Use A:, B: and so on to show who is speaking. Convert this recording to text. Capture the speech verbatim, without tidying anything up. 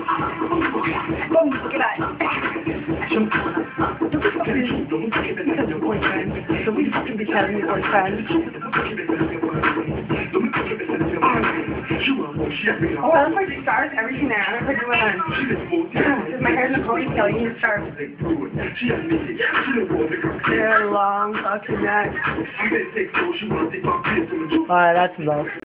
A: Boom, look at that. Don't because your boyfriend. Don't be fucking be telling your boyfriend. Oh, I look like the stars, everything there. I look like you went on. Because my hair's in a ponytail, you need to start. They're long fucking neck. Alright, that's enough.